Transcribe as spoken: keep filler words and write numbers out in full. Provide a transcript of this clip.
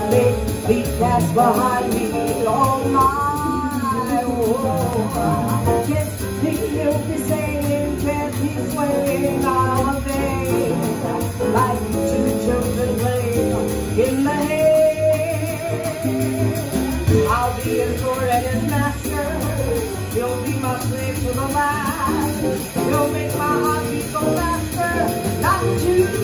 make me cast behind me all my woe. Just he'll be saying, can't he swaying nowadays, like two children playing in the hay. I'll be his lord and his master, he'll be my slave to the last, he'll make my heart beat go faster, not to